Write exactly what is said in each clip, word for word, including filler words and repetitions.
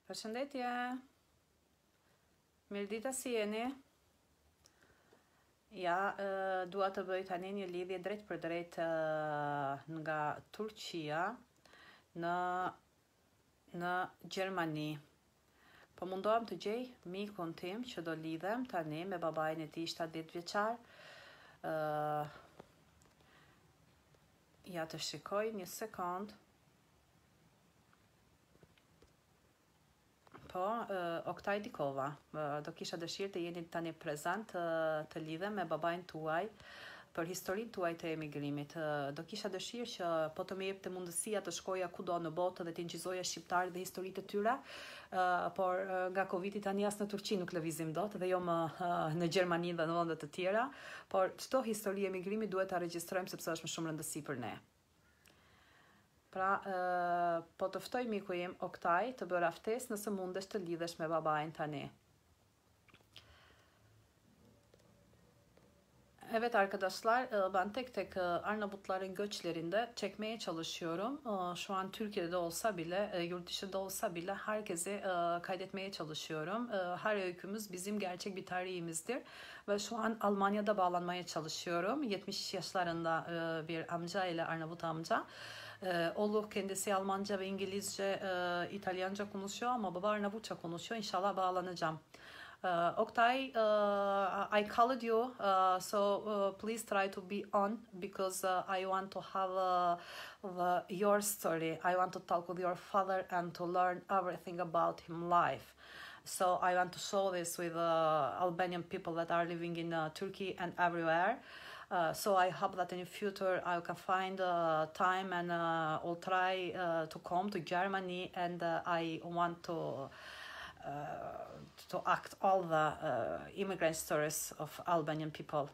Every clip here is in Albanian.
Përshëndetje, mirëdita si jeni? Ja, uh, dua të bëj tani një lidhje drejt për drejt uh, nga Turqia në, në Gjermani. Po mundohem të gjej mikun tim që do lidhem tani me babain e tij shtatëdhjetë vjeçar. Uh, ja të shikoj një sekond. Po, uh, Oktaj Dikova, uh, do kisha dëshirë të jeni tani prezent uh, të lidhem me babain tuaj për historinë tuaj të emigrimit. Uh, do kisha dëshirë që po të më jepte mundësia të shkoja kudo në botë dhe të ngjizoja shqiptarët dhe historitë të tyre, uh, por uh, nga Covidi tani as në Turqi nuk lëvizim dot dhe jo më uh, në Gjermani dhe në vende të tjera, por çdo histori emigrimit duhet ta regjistrojmë sepse është më shumë rëndësi për ne. Pra, uh, po të ftoj miku im Oktaj të bëra ftesë nëse mundesh të lidhesh me babain tani. Evet arkadaşlar, ben tek tek Arnavutların göçlerinde çekmeye çalışıyorum. Şu an Türkiye'de olsa bile, yurt dışında olsa bile herkesi kaydetmeye çalışıyorum. Her öykümüz bizim gerçek bir tarihimizdir. Ve şu an Almanya'da bağlanmaya çalışıyorum. yetmiş yaşlarında bir amca ile Arnavut amca. Oğlu kendisi Almanca ve İngilizce, İtalyanca konuşuyor ama baba Arnavutça konuşuyor. İnşallah bağlanacağım. Uh, Oktay, uh, I called you, uh, so uh, please try to be on because uh, I want to have uh, the, your story. I want to talk with your father and to learn everything about him life. So I want to show this with uh, Albanian people that are living in uh, Turkey and everywhere. Uh, so I hope that in the future I can find uh, time and uh, will try uh, to come to Germany, and uh, I want to Uh, to act all the uh, immigrant stories of Albanian people.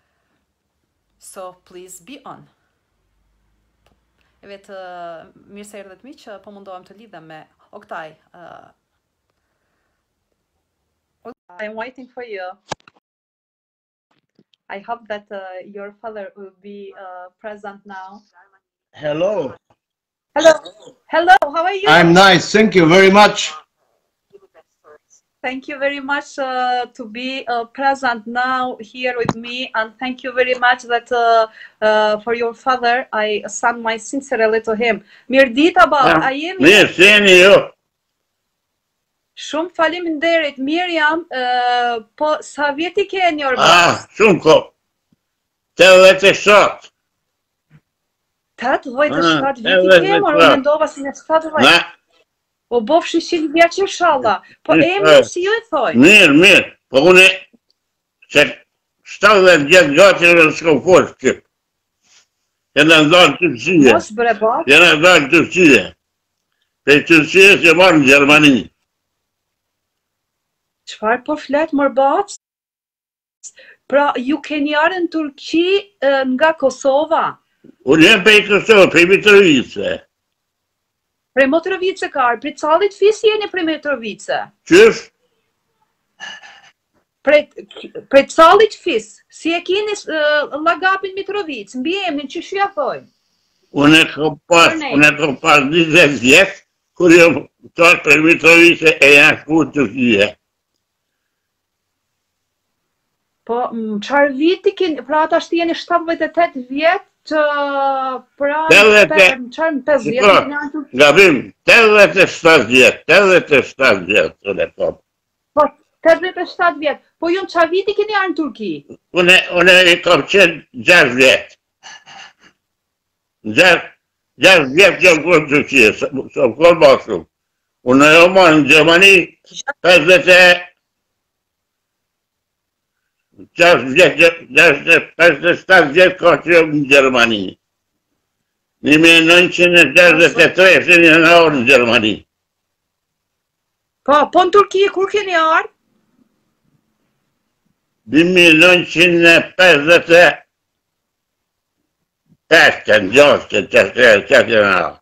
So please be on. Evet, uh, mirë se erdhët miq, po mundohem të lidhem me Oktaj. Uh, I'm waiting for you. I hope that uh, your father will be uh, present now. Hello. Hello. Hello, how are you? I'm nice, thank you very much. Thank you very much uh, to be uh, present now here with me, and thank you very much that uh, uh, for your father I send my sincerely to him. Mirdita baba, a jemi? Mirë, si jeni ju? Shumë faleminderit, mirë jam. Uh, po sa vjeti keni orë? Ah, shumë ko. tetëdhjetë e shtatë. tetëdhjetë e shtatë vjeti kemi, orë mendova si në shtatëdhjetë. O bofshi qindë vjeç inshallah. Po emrin si ju e thoj? Mirë, mirë. Po unë se shtatëdhjetë vjetë gati në shko folë Shqip. Jena ndarë Turqie. Mos bre bab. Jena ndarë Turqie. Pe Turqie se marë në Gjermani. Çfarë po flet mor bac? Pra ju keni ardhur në Turqi nga Kosova? Unë jem pe Kosovë, pe Mitrovice. Prej Mitrovice ka ardhur, prej Callit Fis jeni prej Mitrovice. Qysh? Prej prej Callit Fis, si e keni uh, llagapin Mitrovic, mbi emrin çish ja thoj? Unë e kam pas, unë e kam pas njëzet vjetë, kur jam tash prej Mitrovice e janë shku në Turqie. Po, çfarë viti keni, pra ata jeni shtatëdhjetë e tetë vjet? Të pra çfarë pesë vjet në Turqi? Gabim, tetëdhjetë e shtatë vjet, tetëdhjetë e shtatë vjet, unë e kam. Po, tetëdhjetë e shtatë vjet. Po ju në çfarë viti keni ardhur në Turqi? Unë unë e kam qenë gjashtë vjet. Gjashtë vjet jam ku në Turqi, s'kam kohë më shumë. Unë e jam në Gjermani pesëdhjetë e gjashtë vjet, pesëdhjetë e shtatë vjet ka që jam në Gjermani. një mijë e nëntëqind e gjashtëdhjetë e tre se një në orë në Gjermani. Po, po në Turqi kur keni ardhur? një mijë e nëntëqind e pesëdhjetë e pesë, gjashtë, qëtë në orë.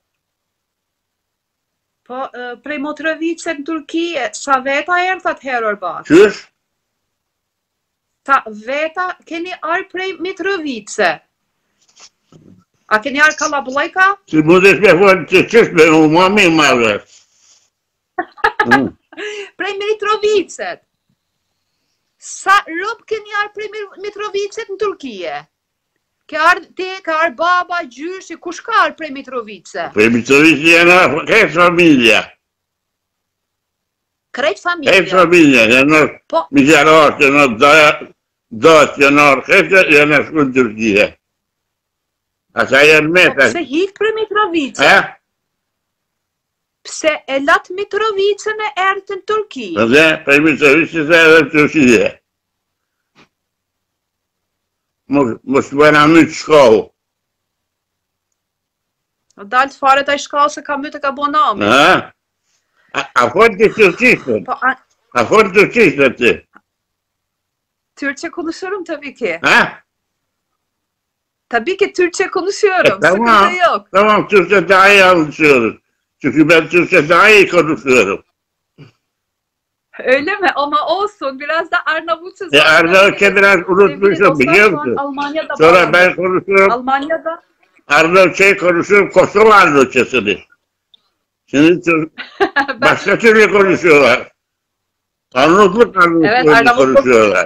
Po, prej Mitrovice në Turqi, sa veta erdhat herë orë bashkë? Qysh? Sa veta keni ardhur prej Mitrovice? A keni ardhur Kallabllajka? Si mundesh me folë që qysh me u ma mi ma vërë. Mm. Prej Mitrovicet. Sa rob keni arë prej Mitrovicet në Turkije? Ke arë ti, ka arë baba, gjyshi, kush ka arë prej Mitrovice? Prej Mitrovice janë krejt familja. Krejt Krejt familja. familja, janë Po, migjararë, janë datë, janë krejt janë shku në Turkije. Asa janë po meta. pse hik prej Mitrovice? Eh? Pse e lat Mitrovicën e ertë në Turki? Dhe, prej Mitrovice se edhe në Turkije. Mos të bëna më të shkohu. Dalë të fare taj shka se ka mytë e ka bo nami. Ha? A, a fort të turqishtën? Po, a, A fort të turqishtën ti? Türkçe konuşuyorum tabii ki. Ha? Tabii ki Türkçe konuşuyorum. E, tamam. Sıkıntı yok. Tamam, Türkçe daha iyi anlaşıyoruz. Çünkü ben Türkçe daha iyi konuşuyorum. Öyle mi? Ama olsun. Biraz da Arnavutça. E, Arnavutça biraz unutmuşum, biliyor musun? Almanya'da Sonra bağlı. ben konuşuyorum, Almanya'da. Arnavutçayı konuşuyorum, Kosova Arnavutçasını. Şimdi Türk- başka türlü konuşuyorlar. Arnavutluk Arnavutluk Evet, Arnavutluk. konuşuyorlar.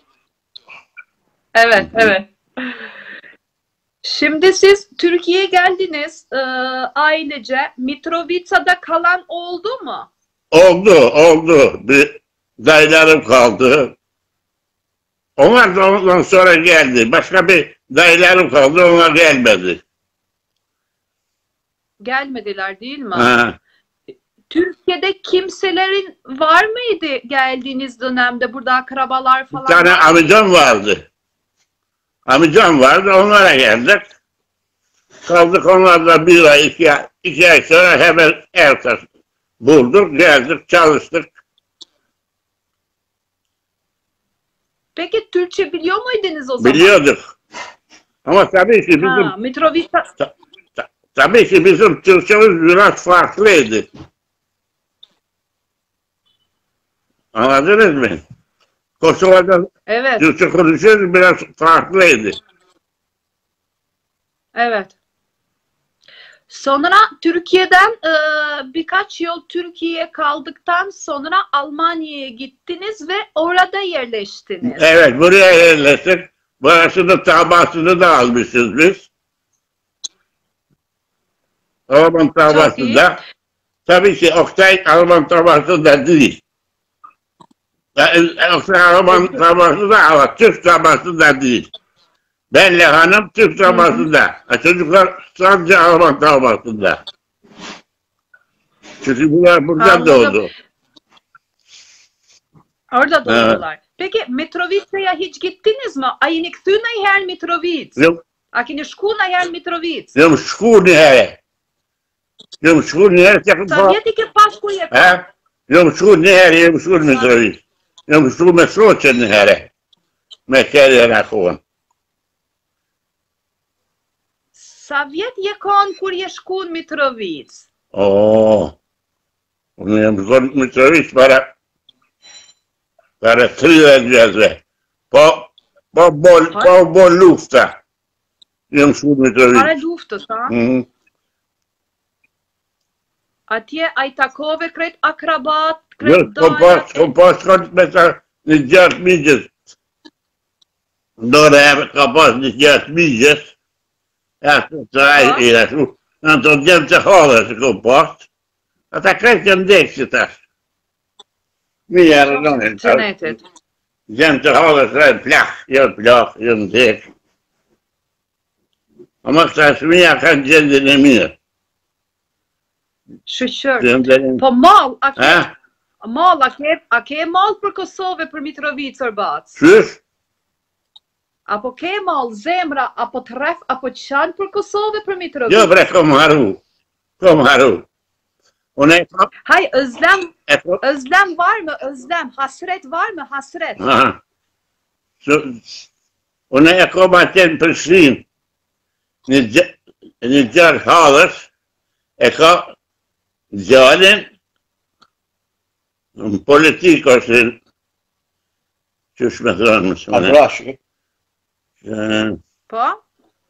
Evet, evet. Şimdi siz Türkiye'ye geldiniz e, ailece. Mitrovica'da kalan oldu mu? Oldu, oldu. Bir dayılarım kaldı. Onlar da ondan sonra geldi. Başka bir dayılarım kaldı, onlar gelmedi. Gelmediler değil mi? Ha. Türkiye'de kimselerin var mıydı geldiğiniz dönemde? Burada akrabalar Bir falan tane var mı? amcam vardı. Amcam vardı, onlara geldik. Kaldık onlarla bir ay, iki ay, iki ay sonra hemen ertesi bulduk, geldik, çalıştık. Peki Türkçe biliyor muydunuz o zaman? Biliyorduk. Ama tabii ki bizim, Ha, Mitrovica. ta- tabii ki bizim Türkçemiz biraz farklıydı. Anladınız mı? Kosova'da Evet, Türkçe konuşuyoruz, biraz farklıydı. evet. Sonra Türkiye'den e, birkaç yıl Türkiye'ye kaldıktan sonra Almanya'ya gittiniz ve orada yerleştiniz. Evet, buraya yerleştik. Burasını tabasını da almışız biz. Alman tabasında. Tabii ki Oktay Alman tabasında değil. Yani Oktay Alman tabasında ama Türk tabasında değil. Benle hanım Türk tabasında. Ha, çocuklar sadece Alman tabasında. Çünkü bunlar buradan Anladım. doğdu. Orada doğdular. Peki Mitrovica'ya hiç gittiniz mi? A jeni kthy ndonjëherë në Mitrovic? Yok, A keni shku ndonjëherë në Mitrovic? yok shku një herë. Yok shku një herë që Sa vjet i ke pas ku je? Ha? Yok shku një herë, yok shku në Mitrovic. Yok shku me shoqen një herë. Me kërë në kohën. Sa vjet je kanë kur je shku në Mitrovic? Oo. Unë jam shkon në Mitrovic para para tridhjetë vjeçve. Po, po bol, po bol lufta. Jam shku në Para Mitrovic. luftës, ha? Mhm. Atje a i takove krejt akrabat, Jo, krejt po pas, po dajat. pas shkon me ta një gjatë migjes. Dore e ka pas një gjatë migjes. Ja, të raj i rashu. Në të gjemë të halë që kom pas. Ata krejt janë ndekë që tash. Mi jarë nënë. Cennetit. Gjemë të halë që rajnë plak, janë plak, janë ndekë. Ama këta shmija kanë gjendin e mirë. Shëshër. Gjendin... Po mall, a ke, Ha? mall, a ke, a ke mall për Kosovë për Mitrovic Orbac? Qysh? Apo ke mall, zemra, apo tref, apo qan për Kosovë për Mitrovic? Jo bre, kom haru. Kom haru. Unë e kom... Hay özlem, E kom... özlem var mı? Özlem, hasret var mı? Hasret. Aha. Su- Unë e kom atje në Prishtinë, një gja- një gjarë halës, e ka gjalin në politikë ose që shme thënë më shumë. Abrashi. Në Po?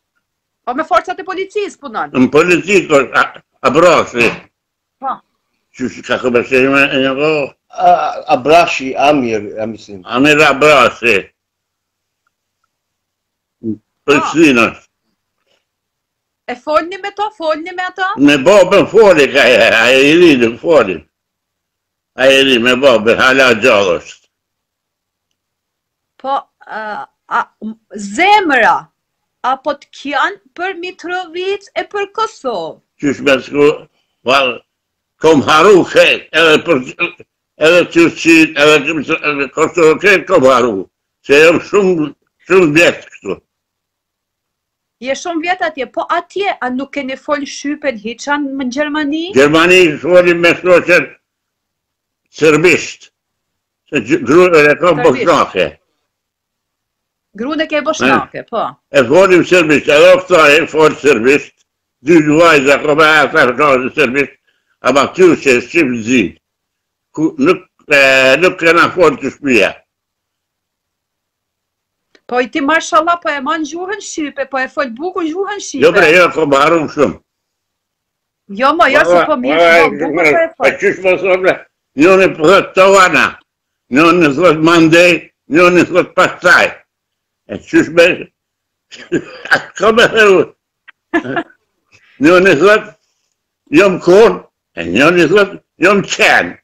Po me forcat e policisë punon. politikë ose abrasi. Po. Qysh ka këbërshej me e një kohë? A- Abrashi, Amir, e mislim. Amir Abrasi. Prishtinë është. E folni me to, folni me ata? Me babën foli ka e, a e i ri nuk foli. A e ri me babën, hala gjallë është. Po, uh, a, m- zemra, apo të kjanë për Mitrovic e për Kosovë? Qysh me shku, val, kom haru kret, edhe për, edhe Turqin, edhe, edhe Kosovë kret kom haru. Se jam shumë, shumë vjetë këtu. Je shumë vjetë atje, po atje, a nuk keni folë shqypen hiqan në Gjermani? Gjermani folim me shoqen serbisht. Se gruën e kom Serbisht. bosnake. Grune ke boshnake, po. E folim serbisht, edhe këta e folë serbisht. Dy vajza kom e ata folë serbisht. Ama ty që e shqip zi. Ku- Nuk, e, nuk kena folë të shpia. Po i ti marshallah po e man gjuhën shqipe, po e fol bukur gjuhën shqipe. Jo bre, jo kom haru shumë. Jo, mo, jo se po mirë, po bukur po e Pa fol. qysh më thonë, njëni po thot tovana, njëni thot mandej, njëni thot pastaj. E qysh me, ka me thëru. Njëni thot, jom kon, e njëni thot, jom qen.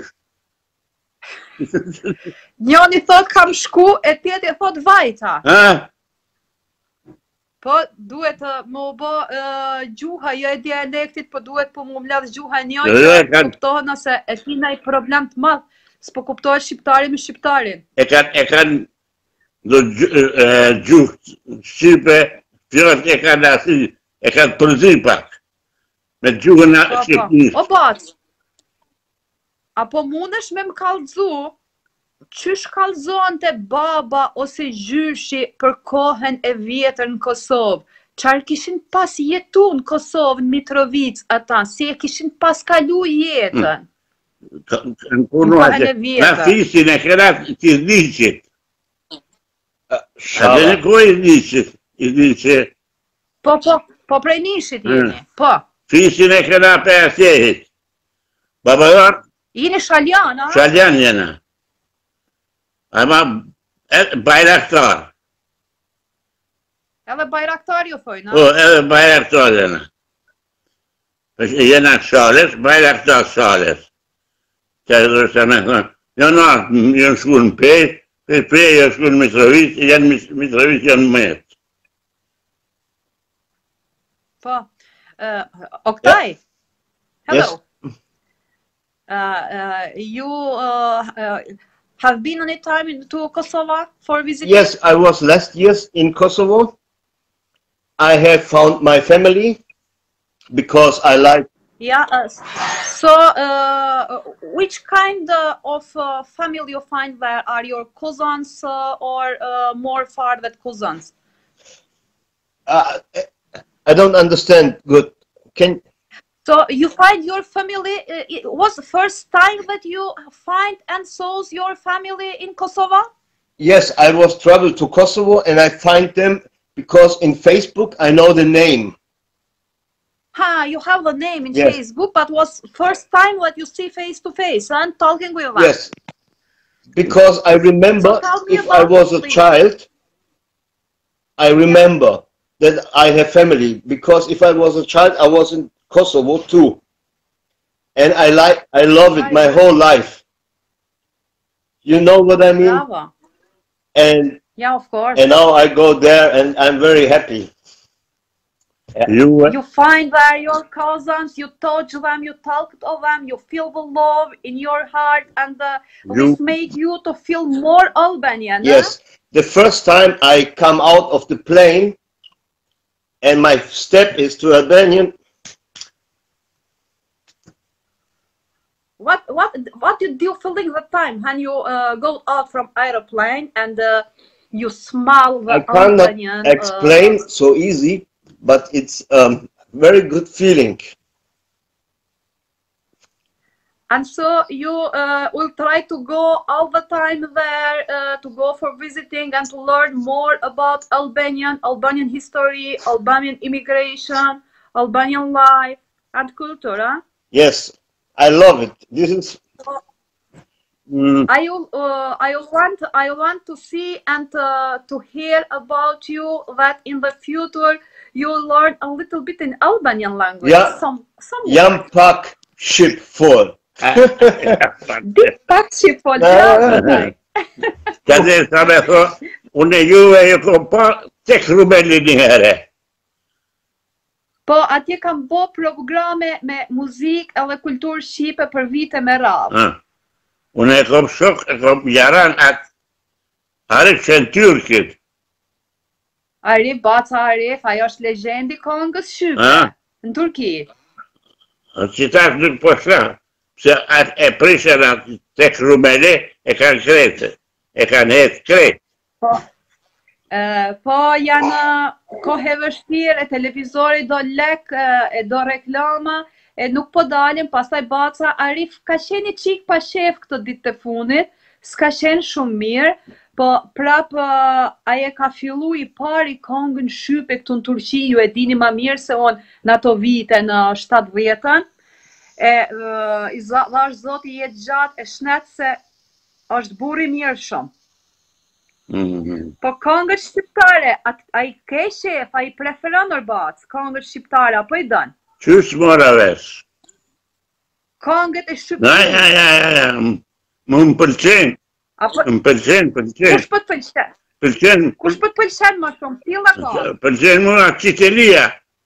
Njoni thot kam shku, e tjetri thot vajta. Ha? Po duhet uh, më bë uh, gjuha, jo e dialektit, po duhet po më mladh gjuha e njëjtë, Jo, jo, e që kanë- kuptohet nëse e kina i problem të madh, s'po kuptohet shqiptari me shqiptarin. E kanë, e kanë, do gjuhë Shqipe, fjallët e kanë asi, e kanë përzi pak. Me gjuhën Po, po. Shqipnisht. O bac, apo mundesh me më kallëzu, qysh kallëzohen të baba ose gjyshi për kohën e vjetër në Kosovë? Qarë kishin pas jetu në Kosovë, në Mitrovic ata, si e kishin pas kalu jetën? Në punu Në atë. kohën e Na vjetër. fisin e kena të izdiqit. A dhe Shava. në ko izdiqit? Izdiqit. Po, po, po prej nishit jeni, po. Fisin e kena për asjehit. Babadar, Jeni shaljan, a? shaljan jena. Ama e- bayraktar. Edhe bajraktar ju thojnë, O, a? edhe bayraktar jena. është Jena shales, bayraktar shales. Që e dhe se me thonë, jo na, jënë shku në pej, pej pej jënë shku në Mitrovic, janë Mis- Mitrovic janë met. Po. Uh, Oktay, hello. Yes. Uh, uh, you uh, uh, have been any time in, to Kosovo for visiting? Yes, I was last year in Kosovo. I have found my family because I like. Yeah. Uh, so, uh, which kind uh, of uh, family you find there? Are your cousins uh, or uh, more far than cousins? Uh, I don't understand good. Can So you find your family. Uh, it was the first time that you find and saw your family in Kosovo? yes, I was travel to Kosovo and I find them because in Facebook I know the name. Ha, you have the name in Yes. Facebook, but was first time that you see face to face and talking with them. Yes, because I remember So tell me if I about was it, a please. child, I remember that I have family because if I was a child, I was in Kosovo too, and I like, I love it my Right. whole life. You know what I mean? Bravo. And Yeah, of course. and now I go there and I'm very happy. Ju, You find there your cousins, you touch them, you talk to them, you feel the love in your heart, and uh, You- this make you to feel more Albanian. huh? Yes, the first time I come out of the plane, and my step is to Albanian. What what what did you feeling the time when you uh, go out from aeroplane and uh, you smell the I cannot Albanian? explain Uh, so easy, but it's um very good feeling. and so you uh, will try to go all the time there uh, to go for visiting and to learn more about Albanian, Albanian history, Albanian immigration, Albanian life and culture. Huh? Yes, I love it. This is Hmm. I will, uh, I want, I want to see and uh, to hear about you that in the future you learn a little bit in Albanian language. Yeah. Some, some. jam pak ship for. Dik pak që po gjallë. Ka dhe sa me tho, unë e juve e kom pa tek Rumeli një herë. Po atje kam bo programe me muzik edhe kulturë shqipe për vite me radhë. Ah. Unë e kom shok, e kom jaran atë Arif Şentürk'it. Arif, Baca Arif, ajo është legendi kongës shqipe Ah. në Turki. Që tash nuk po shra, se atë e prishën atë tek Rumeli, e kanë kretë, e kanë hetë kretë. Po, uh, po janë kohë e vështirë, e televizori do lek, uh, e do reklama, e nuk po dalim, pastaj Baca Arif ka qenë qik pa shef këtë ditë të funit, s'ka qenë shumë mirë, po prap uh, aje ka fillu i pari kongën shqype këtu në Turqi, ju e dini ma mirë se unë në ato vite në shtatëdhjetën, e uh, i dhash zoti jetë gjatë e shnet se është buri mirë shumë. Mm. Po kongët shqiptare, a i ke shef, a i preferon Orbac, kongët shqiptare, apo i dënë? Qysh mora vesh? Kongët e Ja, shqiptare. ja, ja, ja, ja, më më pëlqen, Apo më pëlqen, pëlqen, kush po të pëlqen? pëlqen, Kush po të pëlqen më shumë? Tilla kongë. pëlqen mua qitelia,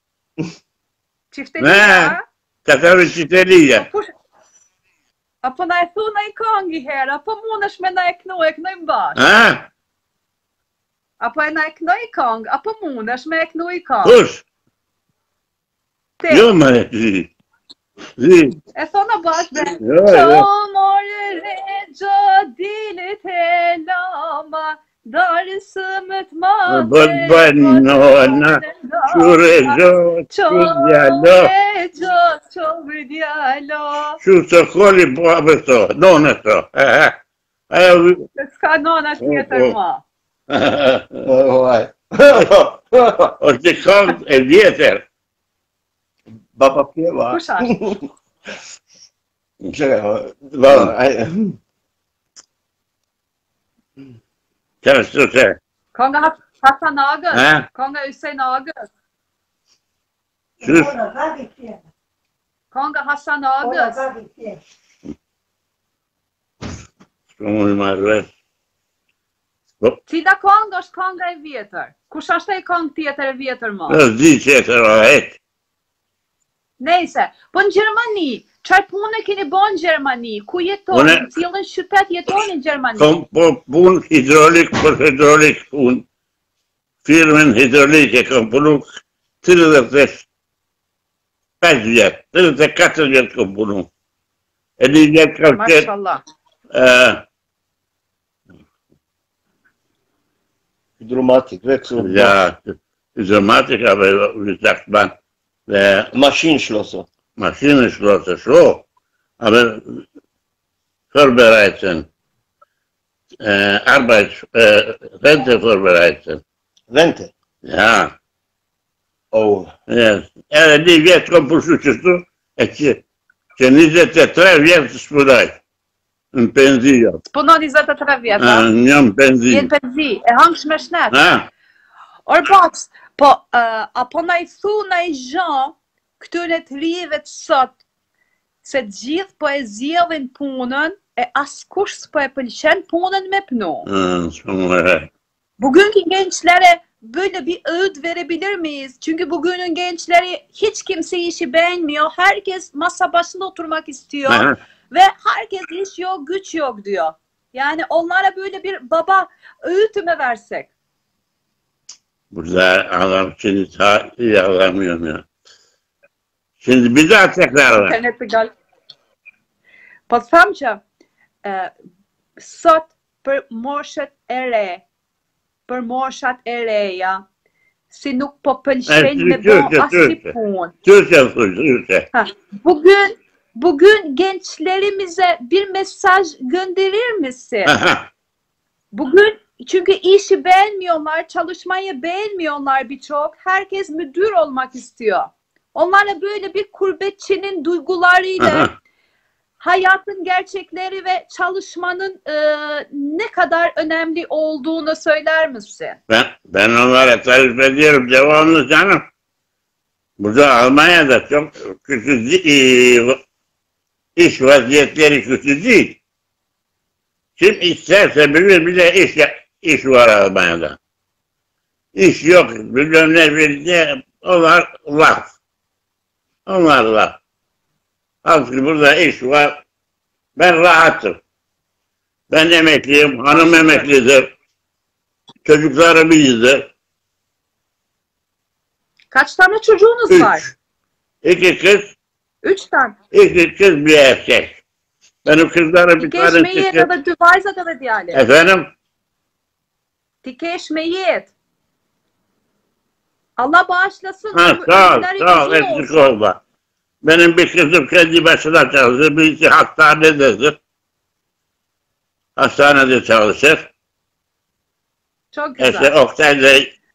Çiftelia. ka thave qitelia. Po kush? Apo na e thuna i kongë i herë, apo mundesh me na e knu, e knojmë bashkë. Ha? Apo e na e knoj i kongë, apo mundesh me e knu i kongë. Kush? Te, Jo, më e zi. Zi. e thona bashkë dhe. Jo, jo. Çamore regjo dilit e lama, darësë më të madhe. Bët bën nona, qure gjo, qudjalo. Regjo, qovë djalo. Shu të koli po abë to, nona to. Ajo, S'ka nona tjetër ma. Oh, why? është e këngë e vjetër. Baba pjeva. Kush ashtë? Čekaj, dobro, ajde. Qa është të Konga Hasan Agës? Ha? Konga Hüseyin Agës? Qysh? Konga Hasan Agës? Shumë i marrë vesh. Cila konga është konga e vjetër? Kush është e kongë tjetër e vjetër ma? Është di që e të rohet. Nejse, po në Gjermani, qaj punë e keni bo në Gjermani? Ku jetoni? Une- Në cilën qytet jetoni në Gjermani? Kom po pun hidrolik për hidrolik pun. Firmen hidrolike kom punu tridhjetë e pesë vjetë, tridhjetë e katër vjetë kom punu. E një vjetë kam qenë, Mashallah. eh, Hidromatik, veksu. ja, hidromatika ve sagt man, ve Maschinenschlosser. Maschinenschlosser so, aber vorbereiten, äh, Arbeits, äh, Rente vorbereiten. Rente. Ja, Oh. yes. Edhe një vjetë kom pushu qështu, e që, që njëzet e tre vjetë shpudaj, në penzija. Punon njëzet e tre vjetë, Ah, ha? një në penzija. Jenë penzi, e hangsh me shnet. Ah, Orbac, po, uh, apo na i thu na i zhan këtyre të rive të sot, se gjithë po e zjedhin punën, e askush s'po e pëlqen punën me pnu. ah, shumë, Bugün ki gençlere böyle bir öğüt verebilir miyiz? Çünkü bugünün gençleri hiç kimse işi beğenmiyor. Herkes masa başında oturmak istiyor. ah, Ve herkes iş yok, güç yok diyor. Yani onlara böyle bir baba öğütü mü versek? burada adam şimdi ta iyi anlamıyorum ya. Şimdi bir daha tekrarla. İnternette gal. Po të them që e, sot për moshet e re, për moshat e reja, si nuk po pëlqen E, me Türkçe, bo asnjë Türkçe. punë. Türkçe söyle, Türkçe. Ha, Bugün bugün gençlerimize bir mesaj gönderir misin? Aha, Bugün çünkü işi beğenmiyorlar, çalışmayı beğenmiyorlar birçok. Herkes müdür olmak istiyor. Onlarla böyle bir gurbetçinin duygularıyla aha. hayatın gerçekleri ve çalışmanın e, ne kadar önemli olduğunu söyler misin? Ben, ben onlara tarif ediyorum devamlı canım. Burada Almanya'da çok kötü değil, iş vaziyetleri kötü değil. Kim isterse bilir bile iş, iş var Almanya'da. İş yok, bilmem ne bildiği, onlar laf. Onlar laf. Halbuki burada iş var. Ben rahatım. Ben emekliyim, hanım emeklidir. Çocuklarım iyidir. Kaç tane çocuğunuz Üç. var? İki kız, Üç tane. iki kız bir erkek. Benim kızlarım bir Die tane keșmejiet çıktı. edhe dy vajzat edhe djale. Efendim? Ti kesh me jetë. Allah bağışlasın. Ha, ömür- sağ ol, ömürleri sağ ol, uzun eksik olsun. olma. Benim bir kızım kendi başına çalışır, birisi hastanededir. Hastanede çalışır. Çok güzel. İşte Oktay'da,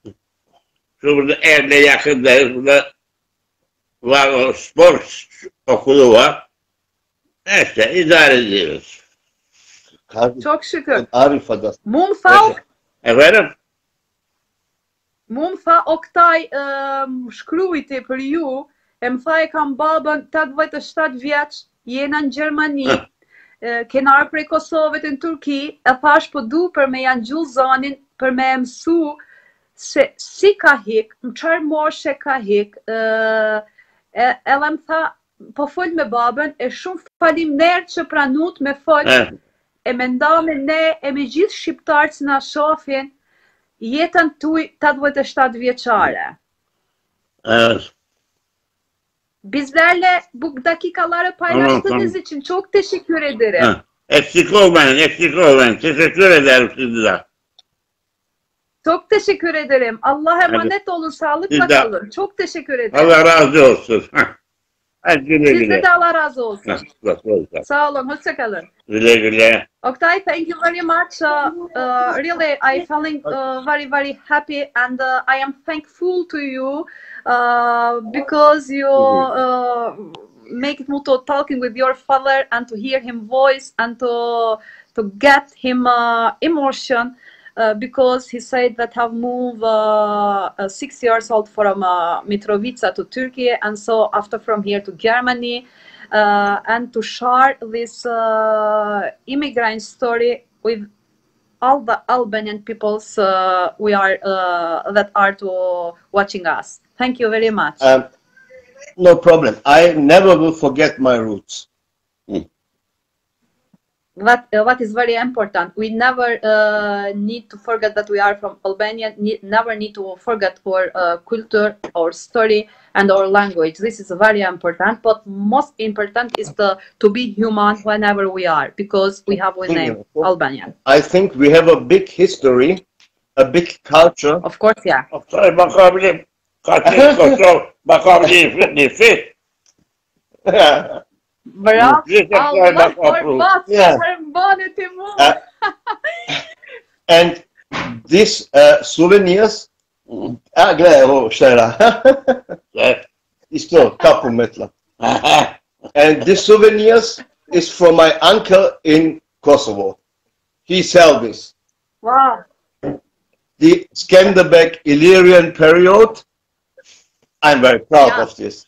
şurada evde yakındayız, burada var o spor okulu var. İşte idare ediyoruz. Çok şükür. Arifa da. Mund Efendim? Mund tha Oktay um, shkrujti për ju, e më tha e kam babën tetëdhjetë e shtatë vjeç, jena në Gjermani, e, kena arë prej Kosovës në Turki, e thash po du për me janë gjuhë zonin, për me e mësu se si ka hik, në çfarë moshe ka hik, e, e, edhe më tha, po fol me babën, e shumë faleminderit që pranut me fol, Eh, e me nda me ne, e me gjithë shqiptarët që na shohin, jetën tuj tetëdhjetë e shtatë vjeçare. evet. Bizlerle bu dakikaları paylaştığınız Tamam, için çok teşekkür ederim. Ha. Eksik olmayın, eksik olmayın. Teşekkür ederim size. Çok teşekkür ederim. Allah'a emanet olun, sağlıkla Siz de- kalın. Çok teşekkür ederim. Allah razı olsun. Hah. Hadi güle Sizde güle. de Allah razı olsun. Hah, bak, bak, bak. Sağ olun, hoşça kalın. Güle güle. Oktay, thank you very much. Uh, uh, really, I feeling uh, very, very happy, and uh, I am thankful to you uh, because you uh, make it to talking with your father and to hear him voice and to to get him uh, emotion. Uh, because he said that have moved uh, uh, six years old from uh, Mitrovica to Turkey, and so after from here to Germany, uh, and to share this uh, immigrant story with all the Albanian peoples uh, we are uh, that are to watching us. Thank you very much. Um, no problem. I never will forget my roots. What, uh, what is very important, we never uh, need to forget that we are from Albania, ne never need to forget our uh, culture, our story, and our language. This is very important, but most important is the, to be human whenever we are, because we have a name, Albanian. I think we have a big history, a big culture. Of course, yeah. Oktay bakabilirim. Kaç yıl Kosov bakabilirim. Nefis. Bravo. Nefis Oktay Allah bakabilirim. korbat, Yeah. Hermane Timur. Uh, and these uh, souvenirs, ah, gle, o shera. Evet. Isto, kapu metla. And these souvenirs is from my uncle in Kosovo. He sell this. Wow. The Skanderbeg Illyrian period. I'm very proud Yeah. of this.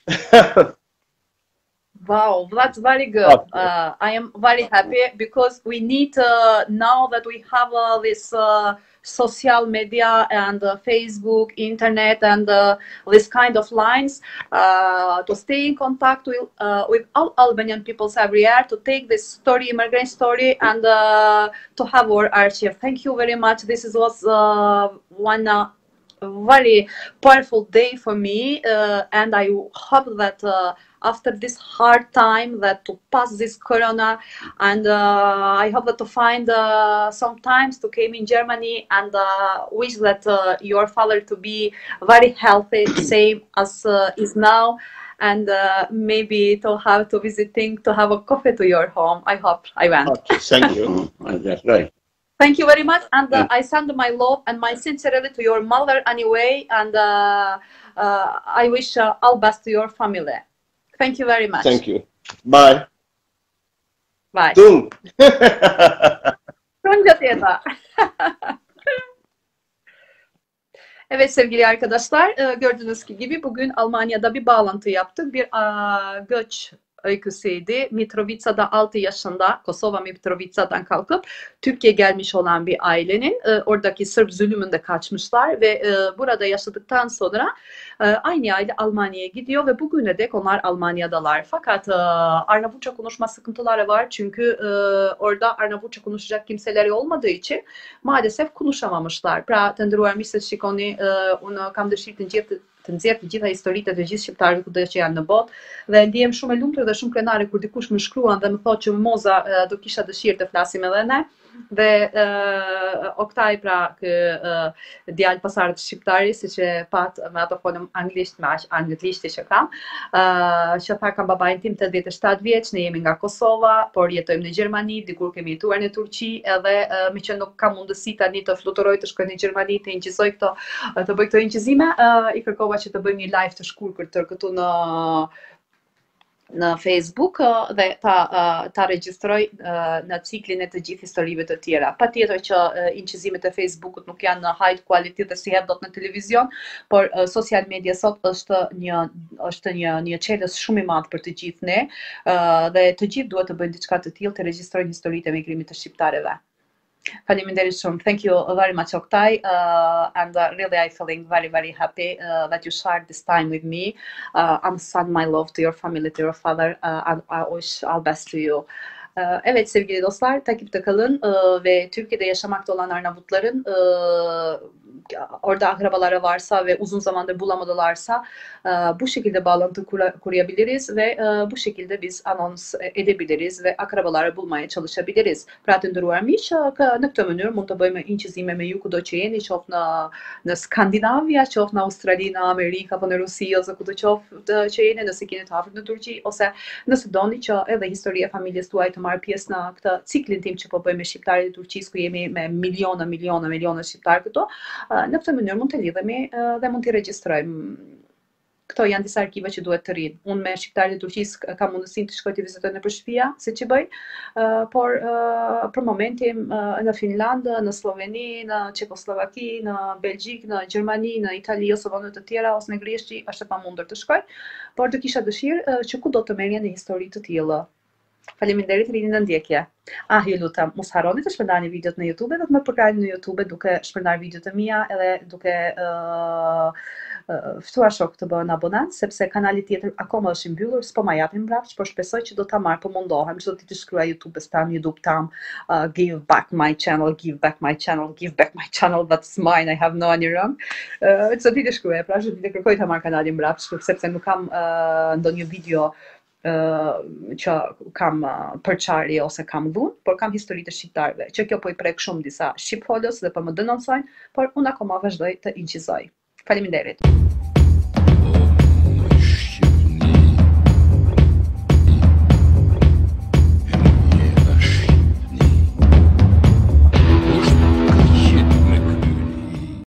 Wow, that's very good. Okay. Uh, I am very happy because we need uh, now that we have uh, this uh, social media and uh, Facebook, internet, and uh, this kind of lines uh, to stay in contact with uh, with all Albanian peoples every year, to take this story, immigrant story, and uh, to have our archive. Thank you very much. This is, was uh, one. Uh, very powerful day for me, uh, and I hope that uh, after this hard time that to pass this corona, and uh, I hope that to find uh, some times to come in Germany, and uh, wish that uh, your father to be very healthy, same as uh, is now, and uh, maybe to have to visiting to have a coffee to your home. I hope I went. Okay, thank you. That's right. Thank you very much, and uh, I send my love and my sincerity to your mother anyway, and uh, uh, I wish uh, all best to your family. Thank you very much. Thank you. Bye. Vay. Tung. Tunca teyza. Evet sevgili arkadaşlar, gördüğünüz gibi bugün Almanya'da bir bağlantı yaptık. Bir a, göç öyküsüydü. Mitrovica'da altı yaşında Kosova Mitrovica'dan kalkıp Türkiye gelmiş olan bir ailenin e, oradaki Sırp zulümünde kaçmışlar ve e, burada yaşadıktan sonra e, aynı aile Almanya'ya gidiyor ve bugüne dek onlar Almanya'dalar. Fakat e, Arnavutça konuşma sıkıntıları var çünkü e, orada Arnavutça konuşacak kimseleri olmadığı için maalesef konuşamamışlar. Pra të nderuar miq, se shikoni, uh, unë kam dëshirë të nxjerr të nxjerr të gjitha historitë të gjithë shqiptarëve kudo që janë në botë dhe ndihem shumë e lumtur dhe shumë krenare kur dikush më shkruan dhe më thotë që Moza uh, do kisha dëshirë të flasim edhe ne. Dhe uh, Oktay, pra kë uh, djalë pasardhës shqiptari, siç e pat me ato folëm anglisht, me aq anglisht që kam, uh, që tha kam babain tim tetëdhjetë e shtatë vjeç, ne jemi nga Kosova, por jetojmë në Gjermani, dikur kemi jetuar në Turqi, edhe uh, me që nuk kam mundësi tani të fluturoj të shkoj në Gjermani të inqizoj këto, të bëj këto inqizime, uh, i kërkova që të bëjmë një live të shkurtër këtu në në Facebook uh, dhe ta uh, ta regjistroj uh, në ciklin e të gjithë historive të tjera. Patjetër që uh, inqizimet e Facebookut nuk janë në high quality dhe si dot në televizion, por uh, social media sot është një është një një çelës shumë i madh për të gjithë ne, uh, dhe të gjithë duhet të bëjnë diçka të tillë, të regjistrojnë historitë e emigrimit të shqiptarëve. Faleminderit shumë. Thank you very much, Oktay. Uh, and uh, really I'm feeling very, very happy uh, that you shared this time with me. Uh, I'm sending my love to your family, to your father, uh, and I wish all best to you. Uh, evet sevgili dostlar, takipte kalın uh, ve Türkiye'de yaşamakta olan Arnavutların uh, orada akrabaları varsa ve uzun zamandır bulamadılarsa bu şekilde bağlantı kurabiliriz ve bu şekilde biz anons edebiliriz ve akrabaları bulmaya çalışabiliriz. Pra të nderuar miq, në këtë mënyrë mund të bëjmë inqizime me ju kudo që jeni, qoftë në në Skandinavia, qoftë në Australi, në Amerikë apo në Rusi, ose kudo qoftë që jeni, nëse keni të afërt në Turqi, ose nëse doni që edhe historia e familjes tuaj të marrë pjesë në këtë ciklin tim që po bëjmë me shqiptarët e Turqisë, ku jemi me miliona, miliona, miliona shqiptarë këtu. Në këtë mënyrë mund të lidhemi dhe mund të regjistrojmë. Këto janë disa arkiva që duhet të rrinë. Unë me shqiptarët e Turqisë kam mundësinë të shkoj të vizitoj nëpër shtëpia, siç i bëj, por për momentin në Finlandë, në Sloveni, në Çekoslovaki, në Belgjik, në Gjermani, në Itali ose vende të tjera ose në Greqi është e pamundur të shkoj, por do kisha dëshirë që kudo të merrja në histori të tilla. Faleminderit, rini në ndjekje. Ah, ju lutem, mos harroni të shpërndani videot në YouTube dhe të më përkrajni në YouTube duke shpërndar videot e mia edhe duke uh, uh, ftuar shok të bëhen abonent, sepse kanali tjetër akoma është i mbyllur, s'po ma japin mbrapsht, por shpresoj që do ta marr, po mundohem, çdo ditë të shkruaj YouTube-s tam, YouTube tam, uh, give back my channel, give back my channel, give back my channel, that's mine, I have no any wrong. Uh, çdo ditë shkruaj, pra çdo ditë kërkoj ta marr kanalin mbrapsht, sepse nuk kam uh, ndonjë video Uh, që kam uh, përçarje ose kam dhunë, por kam historitë të shqiptarëve, që kjo po i prek shumë disa shqipfolës dhe po më denonsojnë, por unë akoma vazhdoj të inqizoj. Faleminderit.